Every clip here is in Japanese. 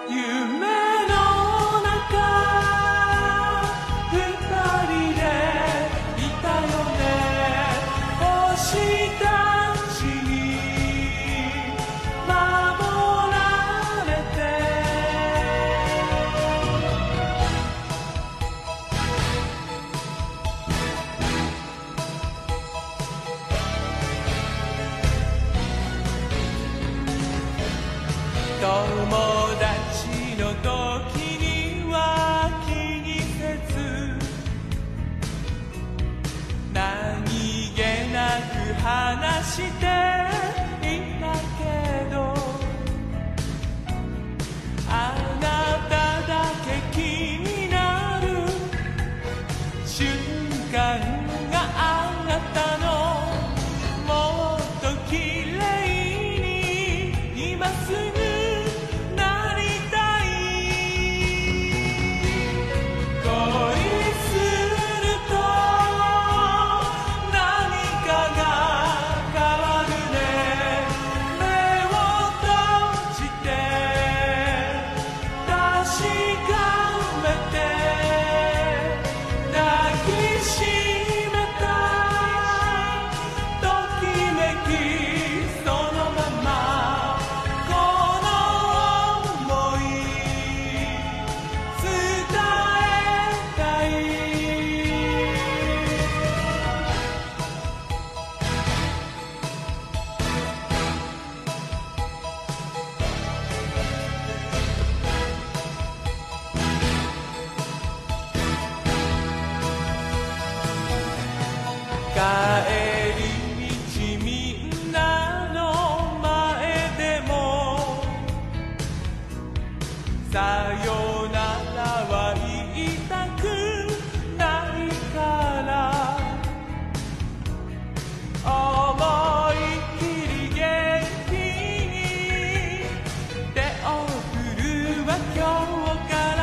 夢の中二人でいたよね。星たちに守られて。友達の時には気にせず何気なく話していたけど、あなただけ気になる瞬間があったの。もっと綺麗に今すぐ帰り道みんなの前でもさよならは言いたくないから、思いっきり元気に手を振るわ今日から。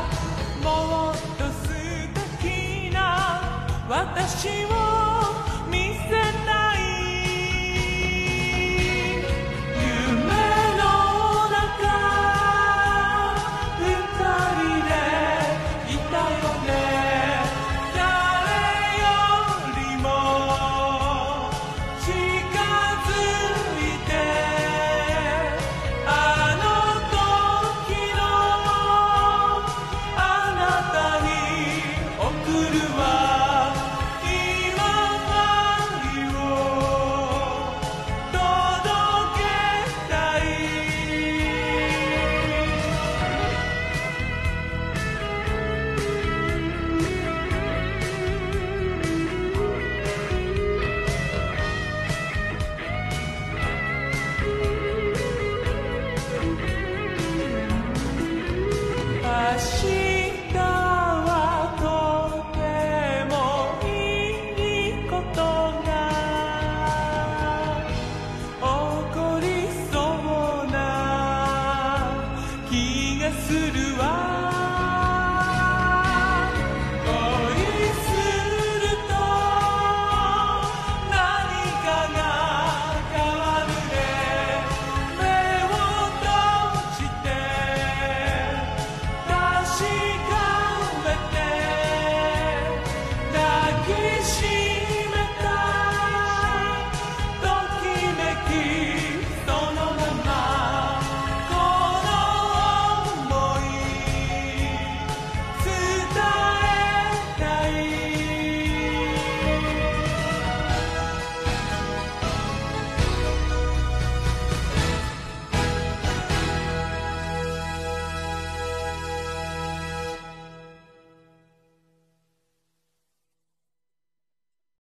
もっと素敵な私を見せたい。夢の中二人でいたよね。誰よりも近づいてあの時のあなたに送るわ。明日はとてもいいことが起こりそうな気がするわ。